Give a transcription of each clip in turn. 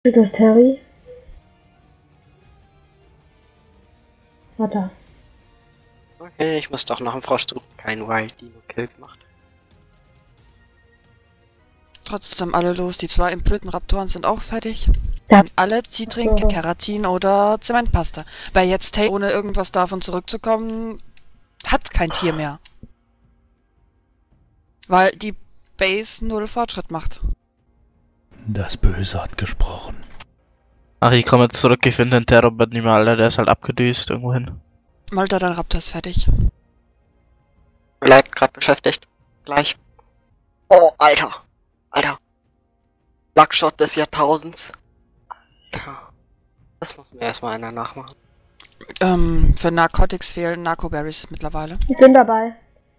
Das Terry. Vater. Okay, ich muss doch noch einen Frosch suchen. Kein Wild Dino Kill gemacht. Trotzdem alle los. Die 2 blöden Raptoren sind auch fertig. Ja. Und alle Zitrink, So. Keratin oder Zementpasta. Weil jetzt Tay, ohne irgendwas davon zurückzukommen, hat kein Tier mehr. Weil die Base 0 Fortschritt macht. Das Böse hat gesprochen. Ach, ich komme jetzt zurück, ich finde den Terrorbot nicht mehr, Alter, der ist halt abgedüst irgendwo hin. Malta, dein Raptor ist fertig. Bleibt gerade beschäftigt. Gleich. Oh, Alter. Alter. Luckshot des Jahrtausends. Alter. Das muss mir erstmal einer nachmachen. Für Narcotics fehlen Narcoberries mittlerweile. Ich bin dabei.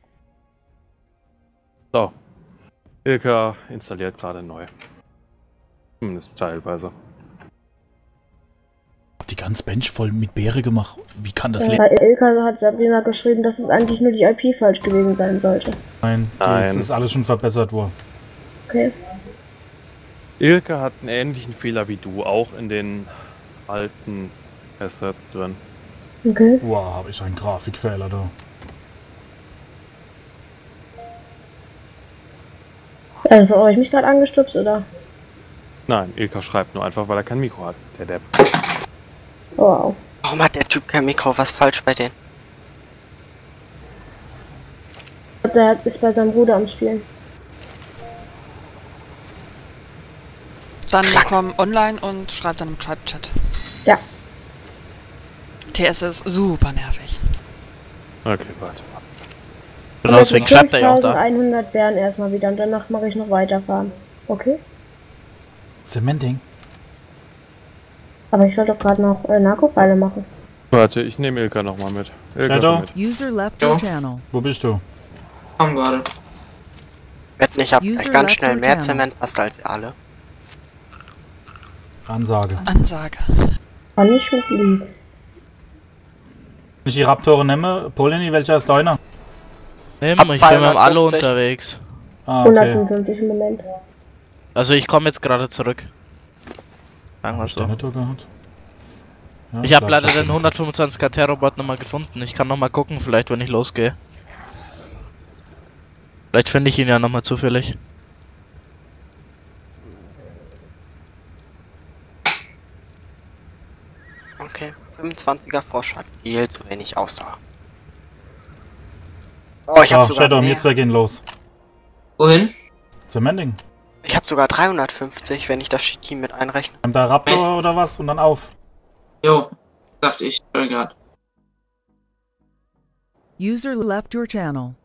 So. Ilka installiert gerade neu. Zumindest teilweise. Die ganze Bench voll mit Beere gemacht. Wie kann das Ilka hat Sabrina geschrieben, dass es eigentlich nur die IP falsch gewesen sein sollte. Nein, das ist alles schon verbessert worden. Okay. Ilka hat einen ähnlichen Fehler wie du, auch in den alten Assets drin. Okay. Wow, habe ich einen Grafikfehler da. Also, habe ich mich gerade angestupst, oder? Nein, Ilka schreibt nur einfach, weil er kein Mikro hat. Der Depp. Wow. Warum hat der Typ kein Mikro? Was falsch bei denen? Der ist bei seinem Bruder am Spielen. Dann komm online und schreib dann im Tribe-Chat. Ja. TS ist super nervig. Okay, warte. Genau, deswegen schreibt er ja auch da. 5100 Bären erstmal wieder und danach mache ich noch weiterfahren. Okay? Cementing. Aber ich wollte doch gerade noch Narkopfeile machen. Warte, ich nehme Ilka nochmal mit. Ilka Shadow? mit. User left your channel. Wo bist du? Komm gerade. Wetten, ich habe User ganz left schnell your mehr channel. Zementpasta als ihr alle. Ansage. Ansage. Kann ich mit lieb. Wenn ich die Raptoren nehme, Polini, welcher ist deiner? Nimm, Ab ich bin mit dem Alu 250. unterwegs. Ah, okay. 155 im Moment. Also ich komme jetzt gerade zurück. Sagen wir Hab ich den so. Netto gehabt? Ja, Ich habe bleib leider so. den 125er Terrorbot nochmal gefunden. Ich kann nochmal gucken, vielleicht wenn ich losgehe. Vielleicht finde ich ihn ja nochmal zufällig. Okay, 25er Frosch hat viel zu wenig Ausdauer. Oh, ich habe So, sogar Shadow, mehr. wir zwei gehen los. Wohin? Cementing. Ich habe sogar 350, wenn ich das Shiki mit einrechne. Nimm da Raptor oder was und dann auf. Jo, dachte ich schon gerade. User left your channel.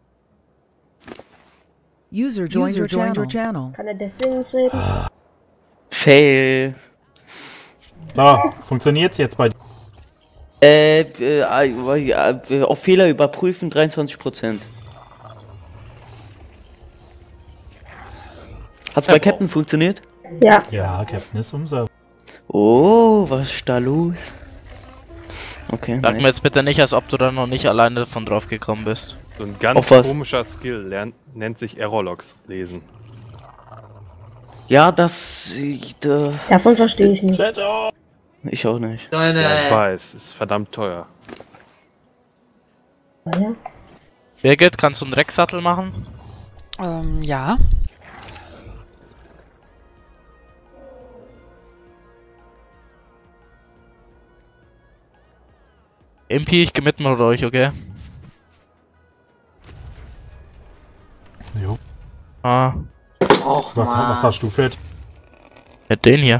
User joined your channel. Kann er deswegen nicht reden? Fail. So, funktioniert's jetzt bei dir? Auf Fehler überprüfen 23%. Hat's bei Captain funktioniert? Ja. Ja, Captain ist umso. Oh, was ist da los? Okay, Sag mir jetzt bitte nicht, als ob du da noch nicht alleine davon drauf gekommen bist. So ein ganz Auf was? komischer Skill nennt sich Errorlogs lesen. Ja, das... Davon verstehe ich nicht. Shadow! ich auch nicht. Ja, ich Deine. weiß, ist verdammt teuer. Ja. Birgit, kannst du einen Drecksattel machen? Ja. MP, ich geh mit euch, okay? Jo. Ah, Och, Was Mann. hast du für? mit den hier.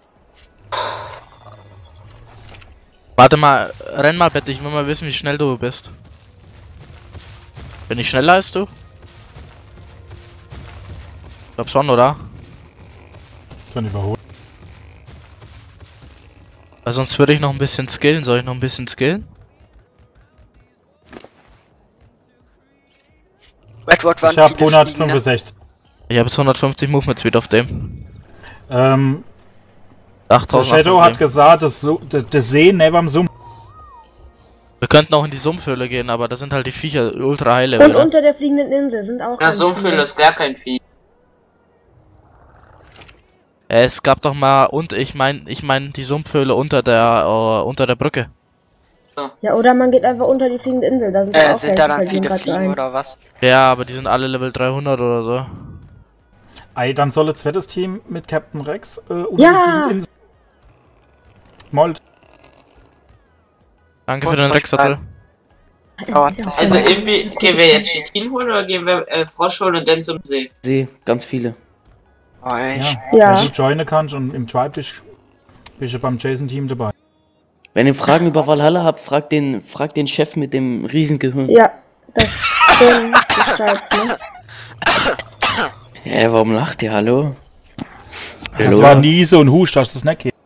Warte mal, renn mal bitte, ich will mal wissen, wie schnell du bist. Bin ich schneller als du? Ich glaub schon, oder? Kann überholen. Weil sonst würde ich noch ein bisschen skillen. Soll ich noch ein bisschen skillen? Redwood waren Ich hab viele Fliegen, ne? 165. Ich habe jetzt 150 Movement Speed auf dem. Der 8000 Shadow auf hat dem. gesagt, das Sehen neben am Sumpf. Wir könnten auch in die Sumpfhöhle gehen, aber da sind halt die Viecher ultra high Und Level. Ne? unter der fliegenden Insel sind auch Ja, ganz so viel viele. ist gar kein Vieh. Es gab doch mal, und ich mein die Sumpfhöhle unter der Brücke. Ja, oder man geht einfach unter die fliegende Insel. Da sind, auch Sind da dann welche, viele grad Fliegen ein. oder was? Ja, aber die sind alle Level 300 oder so. Ey, dann soll das zweites Team mit Captain Rex unter die Ja! fliegende Insel. Molt. Danke für den Rex-Sattel. Also irgendwie, gehen wir jetzt Chitin holen oder gehen wir Frosch holen und dann zum See? See, ganz viele. Oh, echt? Ja. Wenn du joinen kannst und im Tribe bist du beim Jason-Team dabei. Wenn ihr Fragen über Valhalla habt, fragt den Chef mit dem Riesengehirn. Ja, das sind die Stripes, ne? Hä, warum lacht ihr? Hallo? Das war Niese und Hust, hast du das nicht gegeben.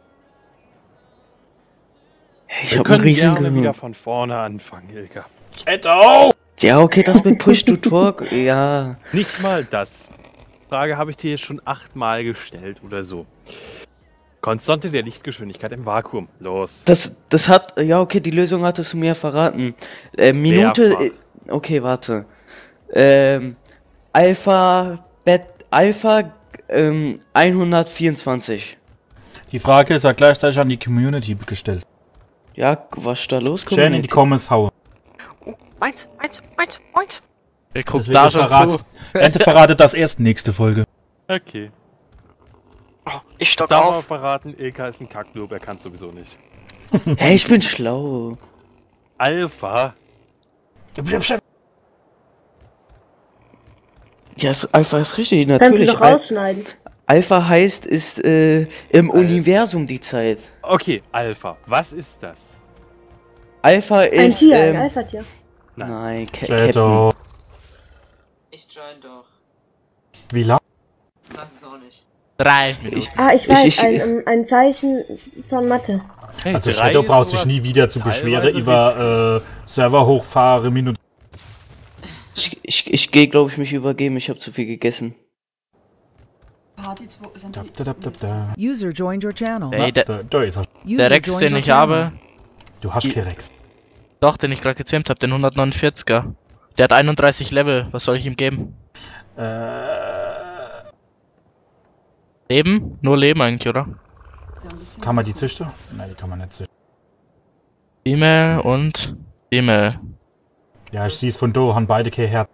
Ich Wir hab ein können gerne wieder Riesengehirn. von vorne anfangen, Ilka. Shadow! Ja, okay, das mit Push to Talk, ja. Nicht mal das. Frage habe ich dir jetzt schon 8-mal gestellt oder so. Konstante der Lichtgeschwindigkeit im Vakuum. Los. Das hat, ja okay, die Lösung hattest du mir verraten. Minute, Mehrfach. okay, warte. Alpha, 124. Die Frage ist ja gleichzeitig an die Community gestellt. Ja, was ist da los? Schön in die Comments hauen. Meins. Ihr guckt Deswegen da schon zu. Ente verratet das erst nächste Folge. Okay. Oh, ich stock Darf mal auf. verraten, Ilka ist ein Kacknoob, er kann sowieso nicht. Hey, ich bin schlau. Alpha. Ja, Alpha ist richtig, Kannst du natürlich. doch rausschneiden. Alpha heißt, ist im Universum die Zeit. Okay, Alpha. Was ist das? Alpha Ein ist, Tier, ein Alpha-Tier. nein, Captain. Shadow. Ich join doch. Wie lang? Das ist auch nicht. 3 Minuten. Ich weiß, Ich- ein Zeichen von Mathe. Hey, Also 3 Shadow ist braucht sich sowas nie wieder zu beschweren teilweise über Server hochfahren, Minuten. Ich gehe, glaube ich, mich übergeben, ich habe zu viel gegessen. User joined your channel. Ey, Da ist er. User der Rex, joined den your ich channel. habe, Du hast keinen Rex. doch, den ich gerade gezähmt habe, den 149er. Der hat 31 Level, was soll ich ihm geben? Leben? Nur Leben eigentlich, oder? Kann man die züchten? Nein, die kann man nicht züchten. Female und Female. Ja, ich sehe es von da, haben beide kein Herz.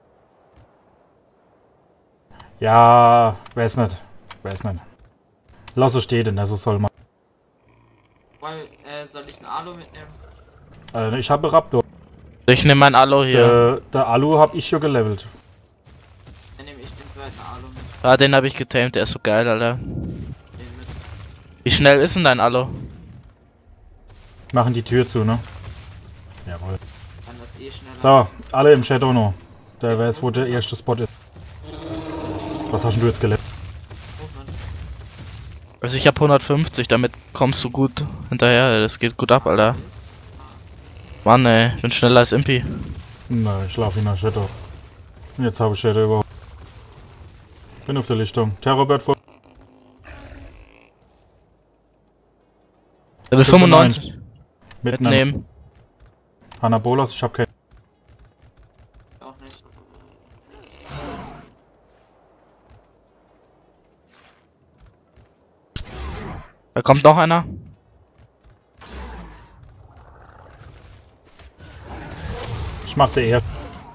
Ja, weiß nicht. Lass es stehen, also soll man. Soll ich einen Alu mitnehmen? Ich habe Raptor. Ich nehme mein Alu hier. Der Alu hab ich schon gelevelt. Dann nehme ich den zweiten Alu mit. Ah, den habe ich getamed, der ist so geil, Alter. Den mit. Wie schnell ist denn dein Alu? Machen die Tür zu, ne? Jawohl. Kann das eh schneller. So, alle im Shadow noch. Der weiß, wo der erste Spot ist. Was hast denn du jetzt gelevelt? Also ich habe 150, damit kommst du gut hinterher, das geht gut ab, Alter. Mann ey, ich bin schneller als Impi. Nein, ich laufe in der Shadow. Jetzt habe ich Shadow überhaupt. Bin auf der Lichtung. Terrorbird vor. Level 95. Mitnehmen. Mitnehmen. Anabolas, ich habe keinen. Auch nicht. Da kommt noch einer. Ich mach der erst.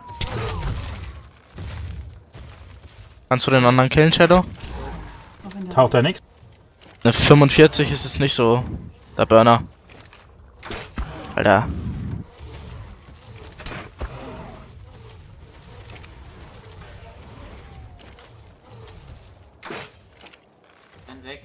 Kannst du den anderen killen, Shadow? Taucht er nichts? Eine 45 ist es nicht so. Der Burner. Alter. Dann weg.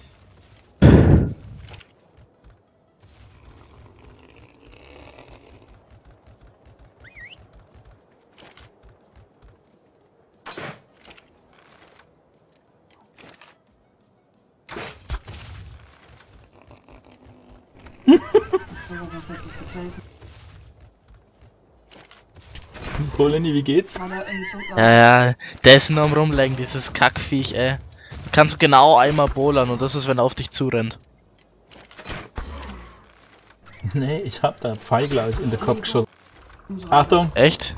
Poleni, wie geht's? Ja, der ist nur am Rumlenken, dieses Kackviech, ey. Du kannst genau einmal bowlern und das ist, wenn er auf dich zurennt. Nee, ich hab da Pfeilgleich in den Kopf geschossen. Achtung! Echt?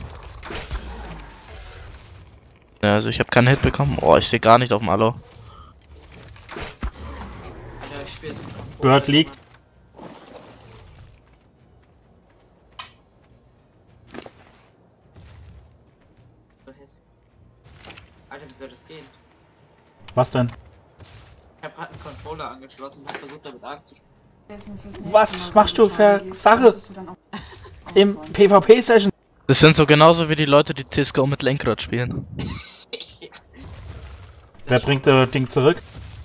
Ja, also ich habe keinen Hit bekommen. Oh, ich sehe gar nicht auf dem Alu. Bird liegt. Alter, wie soll das gehen? Was denn? Ich hab grad einen Controller angeschlossen und hab versucht damit Arc zu spielen. Was machst du für Sache? Im PvP-Session? Das sind so genauso wie die Leute, die CSGO mit Lenkrad spielen. Wer bringt das Ding zurück?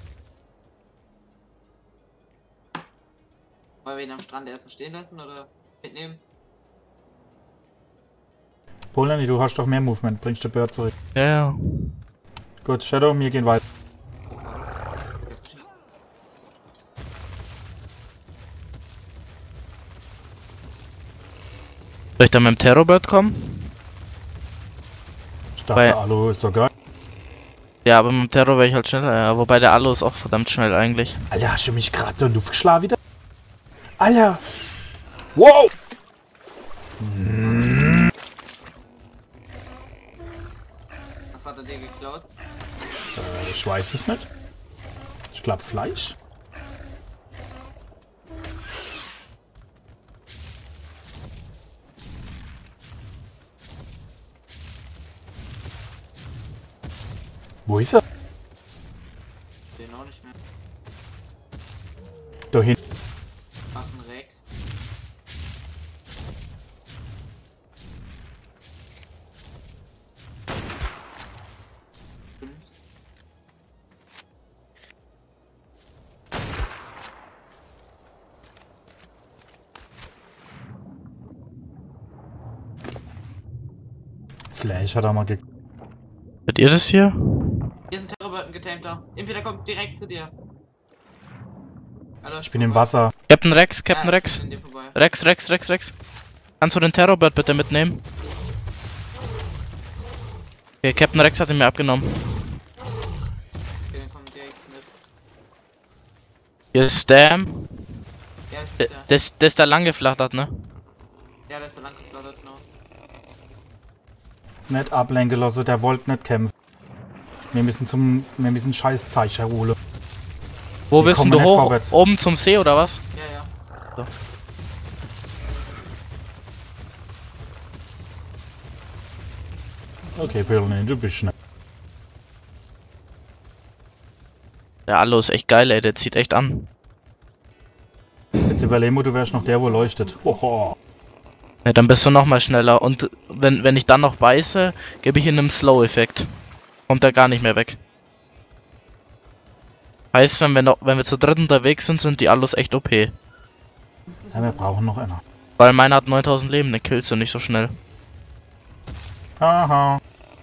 Wollen wir ihn am Strand erstmal stehen lassen oder mitnehmen? Polani, du hast doch mehr Movement. Bringst du Bird zurück. Ja, ja. Gut, Shadow, wir gehen weiter. Soll ich dann mit dem Terrorbird kommen? Ich dachte, Alu ist so geil. Ja, aber mit dem Terror wäre ich halt schneller. Ja, wobei der Alu ist auch verdammt schnell eigentlich. Alter, hast du mich gerade in die Luft geschlagen wieder? Alter! Wow! Was hat er dir geklaut? Ich weiß es nicht. Ich glaube Fleisch. Wo ist er? Den auch nicht mehr. Da hinten. Was ein Rex? Fleisch hat er mal ge... Seid ihr das hier? Hier ist ein Terrorbird, ein getamter. Impi, der kommt direkt zu dir. Alter, Ich bin im Wasser. Captain Rex, Captain Ja, Rex. ich bin an dir vorbei. Rex. Kannst du den Terrorbird bitte mitnehmen? Okay, Captain Rex hat ihn mir abgenommen. Okay, dann kommt direkt mit. Hier ist Stam. Ja, das ist der. Das ist der lang geflattert, ne? Ja, der ist so lang geflattert, genau. Nicht ablenken lassen, der wollte nicht kämpfen. Wir müssen scheiß Zeichen holen. Wo Wir bist denn kommen du nicht hoch? vorwärts. Oben zum See oder was? Ja, ja. So. Okay, Pirlin, du bist schnell. Der Alu ist echt geil, ey, der zieht echt an. Jetzt überlegen wir, du wärst noch der, wo leuchtet. Hoho. Ja, dann bist du noch mal schneller und wenn ich dann noch beiße, gebe ich ihn einen Slow-Effekt. Kommt er gar nicht mehr weg. Heißt, wenn wir zu dritt unterwegs sind, sind die Alus echt OP. Ja, wir brauchen noch einer. Weil meiner hat 9000 Leben, den killst du nicht so schnell. Haha.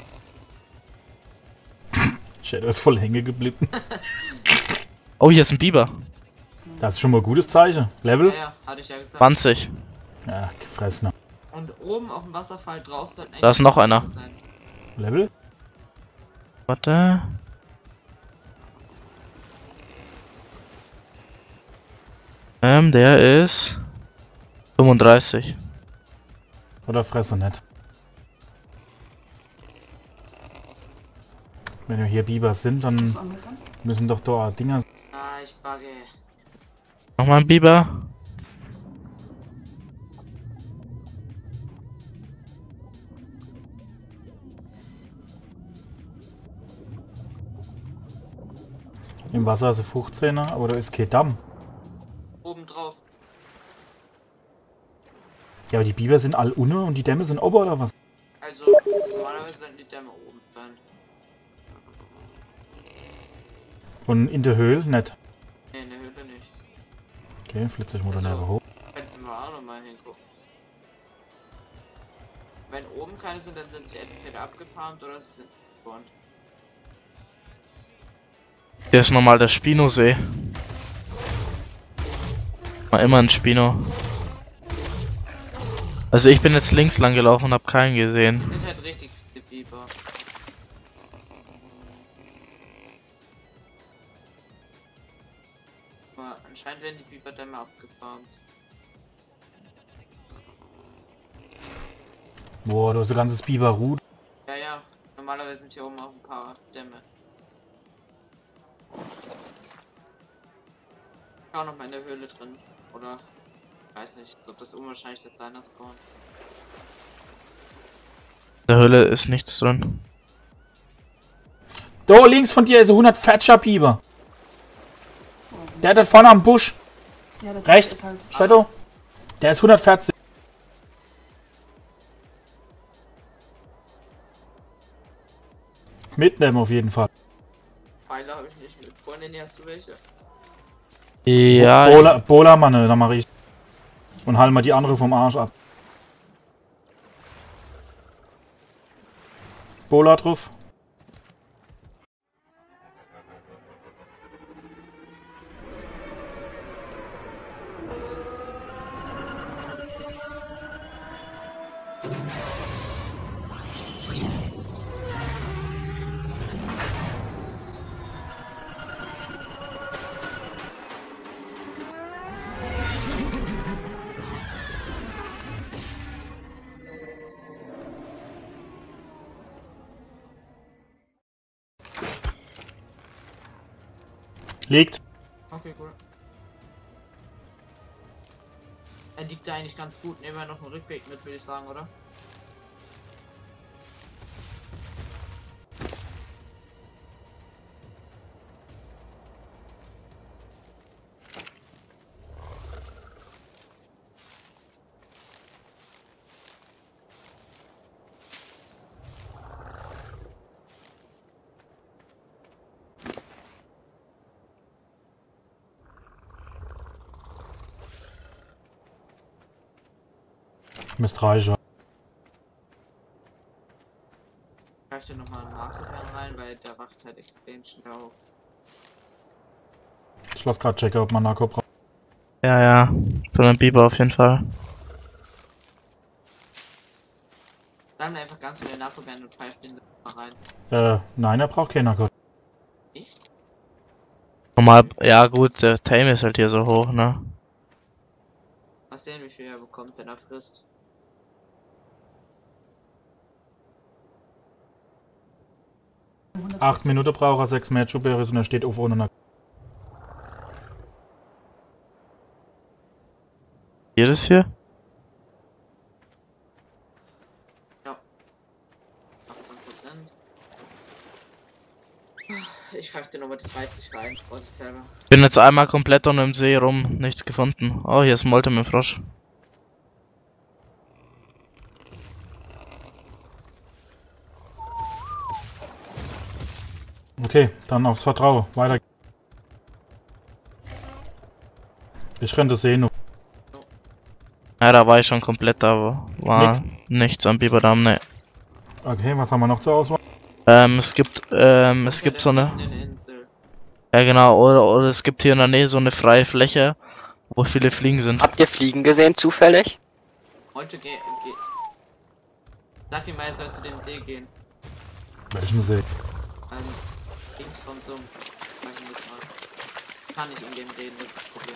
Shadow ist voll hängen geblieben. Oh, hier ist ein Biber. Das ist schon mal ein gutes Zeichen. Level? Ja, ja, hatte ich ja gesagt. 20. Ja, gefressen. Und oben auf dem Wasserfall drauf sollten Da ist noch einer. sein. Level? Warte. Der ist 35. Oder fresse nicht. Wenn wir hier Biber sind, dann müssen doch da Dinger... Ah, ich bugge. Nochmal ein Biber. Im Wasser ist ein 15er, aber da ist kein Damm. Oben drauf. Ja, aber die Biber sind all unten und die Dämme sind oben, oder was? Also, normalerweise sollten die Dämme oben sein. Und in der Höhle nicht. Ne, in der Höhle nicht. Okay, flitze ich mal Also, daneben hoch. Könnten wir auch nochmal hingucken. Wenn oben keine sind, dann sind sie entweder abgefarmt oder sie sind gespawnt. Hier ist nochmal der Spino-See. Mal immer ein Spino. Also ich bin jetzt links lang gelaufen und hab keinen gesehen. Es sind halt richtig viele Biber. Aber anscheinend werden die Biberdämme abgefarmt. Boah, da ist ein ganzes Biberrut. Ja, ja. Normalerweise sind hier oben auch ein paar Dämme. auch noch mal in der Höhle drin. Oder? Ich weiß nicht, ob das unwahrscheinlich dass seiner spawnt. In der Höhle ist nichts drin. Da links von dir ist ein 100 Fetscher Biber. Der da vorne am Busch. Ja, das Rechts. ist halt. Shadow. Der ist 140. Mitnehmen auf jeden Fall. Pfeile habe ich nicht mit. Freundin, hast du welche? Ja, Bola, Mann, da mach ich. Und halt mal die andere vom Arsch ab. Bola drauf. Liegt. Okay, cool. Er liegt da eigentlich ganz gut. Nehmen wir noch einen Rückweg mit, würde ich sagen, oder? Müsste reichen. Ich dir nochmal einen Nachhinein rein, weil der wacht halt extrem schnell auf. Ich lass grad checken, ob man Narko braucht. ja. Für den Biber auf jeden Fall. Sagen wir einfach ganz viele Nachhinein und pfeift den mal rein. Nein, er braucht keinen Narko. Nicht? Normal, ja gut, der Tame ist halt hier so hoch, ne? Mal sehen, wie viel er bekommt, wenn er frisst. Acht Minuten braucht er, 6 Matchup-Berries und er steht auf ohne Narko. Hier das hier? Ja. 18%. Ich pfeife dir nochmal die 30 rein, vorsichtshalber. Bin jetzt einmal komplett unten im See rum, nichts gefunden. Oh, hier ist Molte mit dem Frosch. Okay, dann aufs Vertrauen. Weiter. Ich renne das sehen. Ja, da war ich schon komplett, da war Nix. nichts am Biberdamm, ne. Okay, was haben wir noch zur Auswahl? Es gibt so eine... Ja genau, oder es gibt hier in der Nähe so eine freie Fläche, wo viele Fliegen sind. Habt ihr Fliegen gesehen, zufällig? Heute geh. Sag ihm mal, er soll zu dem See gehen. Welchem See? Links vom Sumpf. Sag ihm das mal. Kann nicht in dem reden, das ist das Problem.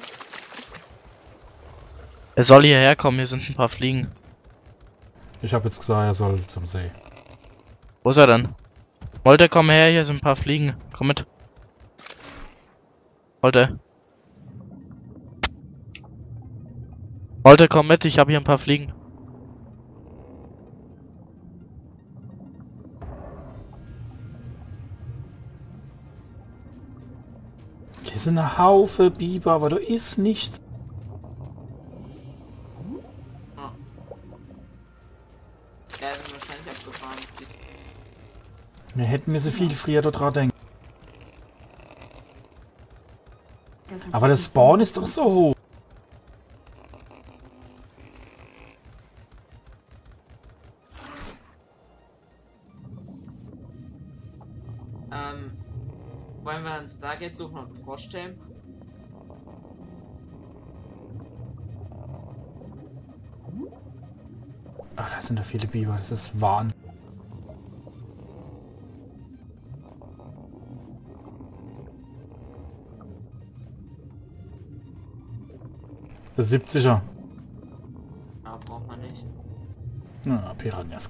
Er soll hierher kommen, hier sind ein paar Fliegen. Ich habe jetzt gesagt, er soll zum See. Wo ist er denn? Molte, komm her, hier sind ein paar Fliegen. Komm mit. Molte. Molte, komm mit, ich habe hier ein paar Fliegen. Hier sind ein Haufe Biber, aber da ist nichts. Ja, sind wahrscheinlich abgefahren. Wir hätten mir so viel früher da dran denken. Aber das Spawn ist doch so hoch. Wollen wir ein Stargate suchen und vorstellen? Ah, da sind da viele Biber, das ist Wahnsinn. Das 70er. Ja, braucht man nicht. Na, Piranhas.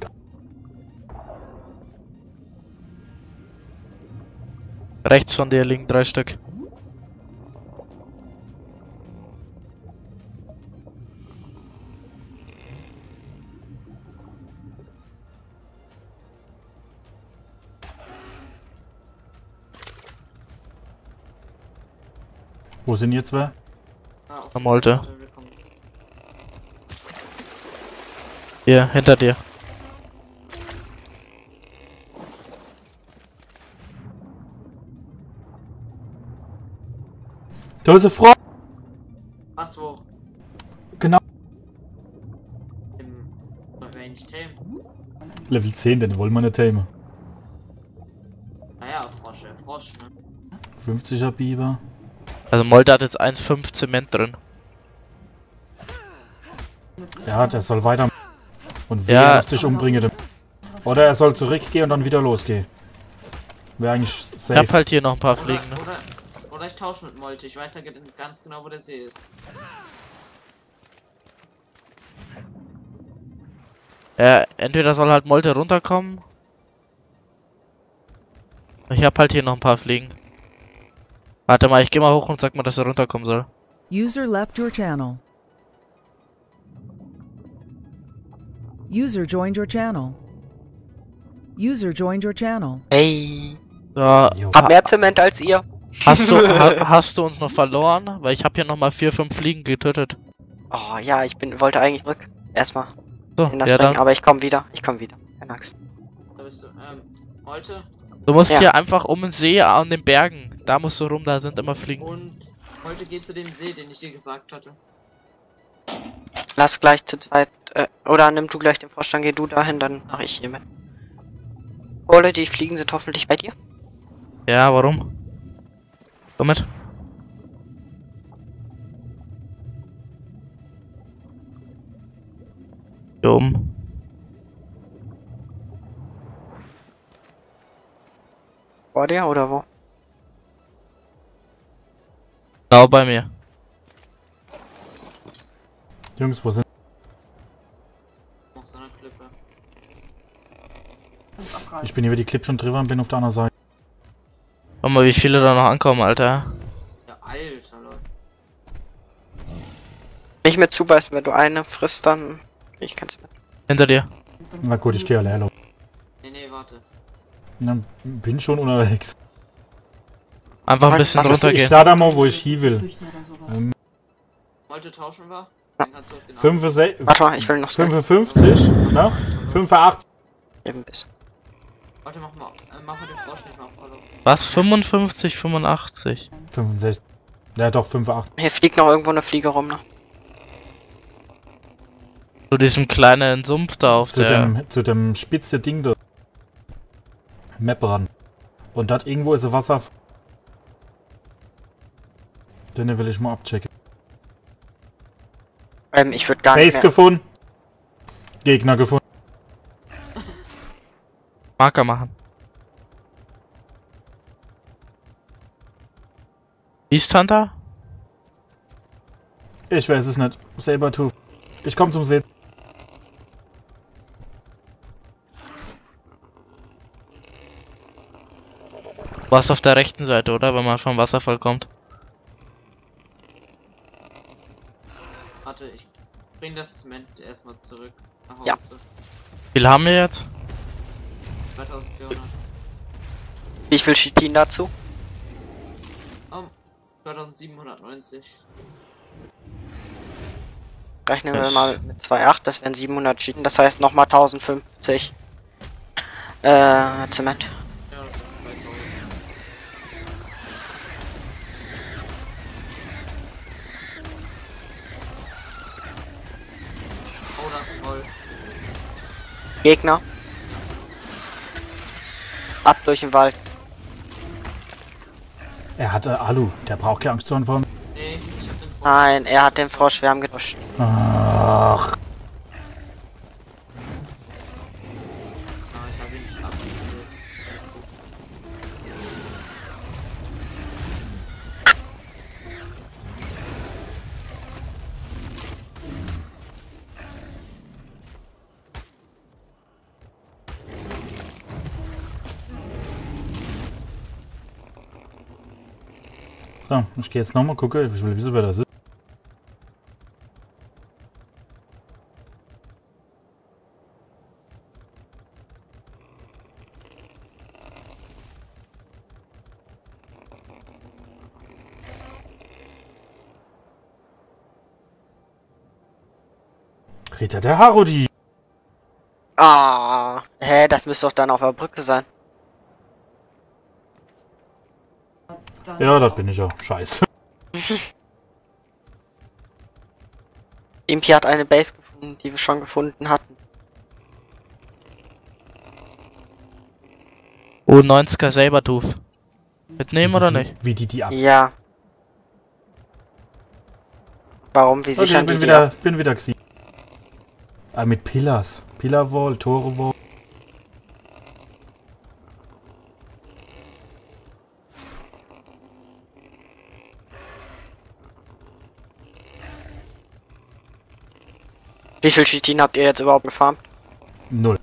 Rechts von dir liegen 3 Stück. Wo sind ihr zwei? Auf Am Molte. wir kommen. Hier, hinter dir. Da ist eine Frau! Was, wo? Genau. Wollen wir ihn nicht tamen? Level 10, den wollen wir nicht tamen. Naja, Frosch, ne? 50er Biber. Also Molte hat jetzt 1,5 Zement drin. Ja, der soll weiter. Und Ja. wer sich umbringen. Oder er soll zurückgehen und dann wieder losgehen. Wäre eigentlich Ich safe. hab halt hier noch ein paar Fliegen. Ne? Oder ich tausche mit Molte. Ich weiß ja ganz genau, wo der See ist. Ja, entweder soll halt Molte runterkommen. Ich hab halt hier noch ein paar Fliegen. Warte mal, ich geh mal hoch und sag mal, dass er runterkommen soll. User left your channel. User joined your channel. User joined your channel. Hey. So, Hab mehr Zement als ihr. hast du uns noch verloren? Weil ich hab hier nochmal 4, 5 Fliegen getötet. Oh ja, wollte eigentlich zurück. Erstmal So, in das ja bringen, dann. aber ich komme wieder. Keine Angst. Da bist du. Molte Du musst Ja. hier einfach um den See an den Bergen. Da musst du rum, da sind immer Fliegen. und Molte geht zu dem See, den ich dir gesagt hatte. Lass gleich zu zweit. Oder nimm du gleich den Vorstand, geh du dahin, dann mache ich hier mit. Ole, die Fliegen sind hoffentlich bei dir. Ja, warum? Komm mit. Hier oben. Vor dir oder wo? Genau bei mir. Jungs, wo sind? Auf so einer Klippe. Ich bin über die Clip schon drüber und bin auf der anderen Seite. Schau mal, wie viele da noch ankommen, Alter. Ja, Alter, Leute. Nicht mit zubeißen, wenn du eine frisst, dann. Ich kann's mit. Hinter dir. Na gut, ich gehe alle hello. Nee, warte. Na, bin schon unterwegs. Einfach ein bisschen Mach das, Ich runtergehen. sah da mal, wo ich hin will. Molte tauschen wir? Ja. Den kannst du auf den 55, Warte mal, ich will noch so 55, ne? 85. eben bis. Warte, mach mal den Frosch nicht mal Follow. Was? 55, 85? 65. Ja doch, 85. Hier fliegt noch irgendwo eine Fliege rum, ne? Zu diesem kleinen Sumpf da auf der... Zu dem spitze Ding da. Map ran. Und dort irgendwo ist ein Wasser. Den will ich mal abchecken. Ich würde gar nicht Base mehr. gefunden. Gegner gefunden. Marker machen. Beast Hunter? Ich weiß es nicht. Sabertooth. Ich komm zum See. Du warst auf der rechten Seite, oder? Wenn man vom Wasserfall kommt. Warte, ich bring das Zement erstmal zurück nach Hause. Ja. Wie viel haben wir jetzt? 2400. Wie viel Chitin dazu? 2790. Rechnen wir mal mit 2,8, das wären 700 Chitin, das heißt nochmal 1050 Zement. Ja, das ist 2000. Oh, das ist voll. Gegner. Ab durch den Wald. Er hatte Alu. Der braucht keine Angst zu haben. Nee, ich hab den Frosch. Nein, er hat den Frosch, wir haben getauscht. Ach. Ah, ich hab ihn nicht abgespielt. Alles gut. So, ich gehe jetzt nochmal gucken. Ich will wissen, wer das ist. Ritter der Harudi. Ah, hä, das müsste doch dann auf der Brücke sein. Ja, das bin ich auch. Scheiße. Impi hat eine Base gefunden, die wir schon gefunden hatten. Oh, 90er Sabertooth. Mitnehmen oder nicht? Wie die ab. Ja. Warum? Wie Okay, sichern bin die wieder, ab? bin wieder gesiegt. Ah, mit Pillars. Pillarwall, Tore-Wall. Wie viel Chitin habt ihr jetzt überhaupt gefarmt? 0.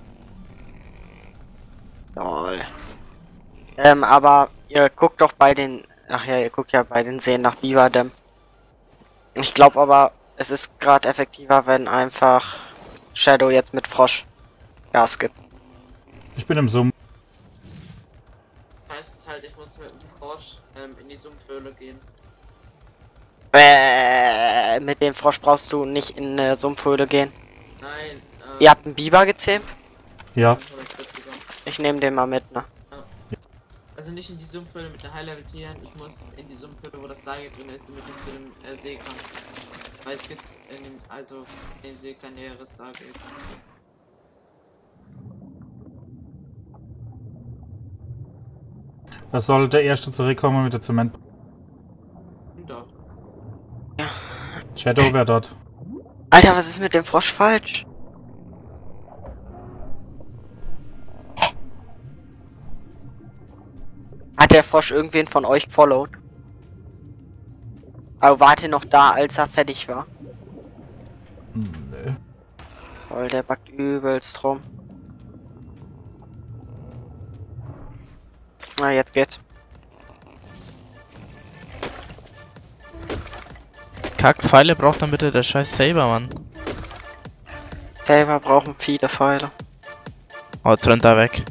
Lol. Aber ihr guckt doch bei den... Ach ja, ihr guckt ja bei den Seen nach Beaverdam. Ich glaube aber, es ist gerade effektiver, wenn einfach Shadow jetzt mit Frosch Gas gibt. Ich bin im Sumpf. Heißt es halt, ich muss mit dem Frosch in die Sumpfhöhle gehen. Mit dem Frosch brauchst du nicht in eine Sumpfhöhle gehen. Nein, Ihr habt einen Biber gezähmt? Ja. Ich nehme den mal mit, ne? Also nicht in die Sumpfhöhle mit den High-Level-Tieren, ich muss in die Sumpfhöhle, wo das Stargate drin ist, damit ich zu dem See kann. Weil es gibt in dem See kein näheres Stargate. Was soll der Erste zurückkommen mit der Zement? Doch. Ja. Shadow wäre dort. Alter, was ist mit dem Frosch falsch? Hat der Frosch irgendwen von euch gefollowt? Aber wart ihr noch da, als er fertig war? Nö. Voll, der backt übelst rum. Na, jetzt geht's. Kackpfeile braucht dann bitte der scheiß Saber, Mann. Saber brauchen viele Pfeile. Oh, jetzt rennt er weg.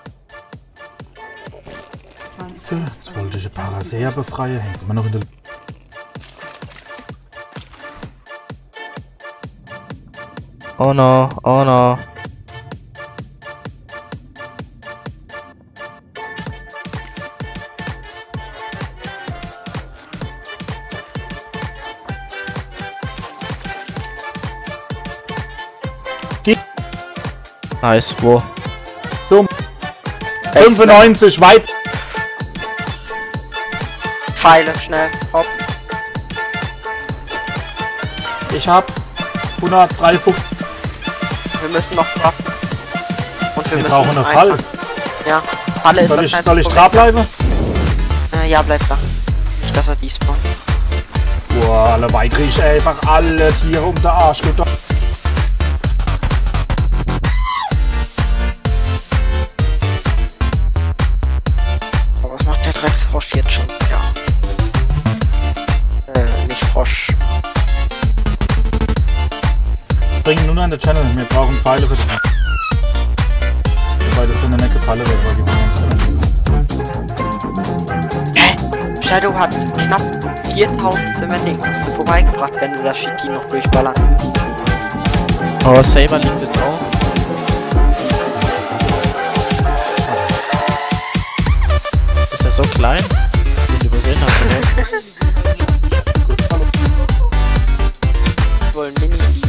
Jetzt wollte ich ein Parasea befreien. Hängt immer noch in der... Oh no, oh no. Nice, wo? So. 95, weit. Pfeile, schnell, hopp. Ich hab 153. Wir müssen noch craften. Und wir müssen brauchen eine einfach- Falle. Ja, Falle ist das Soll ich da bleiben? Ja, bleib da. Nicht, dass er despawnt. Boah, alle weit krieg ich einfach alle Tiere um den Arsch. Aber was macht der Drecksfrosch jetzt schon? Ja. Nicht Frosch. Bringen nur an der Channel. Wir brauchen Pfeile für den. Wobei das so eine nette Falle wird, weil die Shadow hat knapp 4000 Cementing-Kiste vorbeigebracht, wenn sie das Chitin noch durchballern. Oh, Saber liegt jetzt auch. Ist er so klein? Den übersehen hast du. Wohl ein Mini